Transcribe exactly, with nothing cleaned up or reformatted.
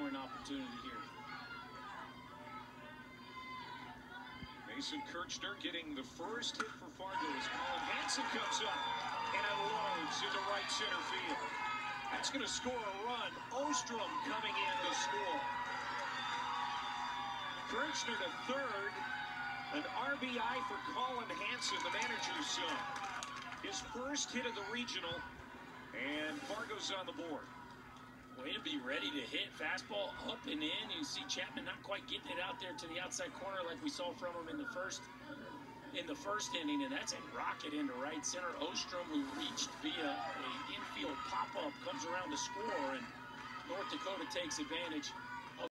scoring opportunity here. Mason Kirchner getting the first hit for Fargo as Colin Hanson comes up and unloads into right center field. That's going to score a run. Ostrom coming in to score. Kirchner to third. An R B I for Colin Hanson, the manager's son. His first hit of the regional, and Fargo's on the board. Way to be ready to hit. Fastball up and in. You see Chapman not quite getting it out there to the outside corner like we saw from him in the first in the first inning, and that's a rocket into right center. Ostrom, who reached via a infield pop-up, comes around to score, and North Dakota takes advantage.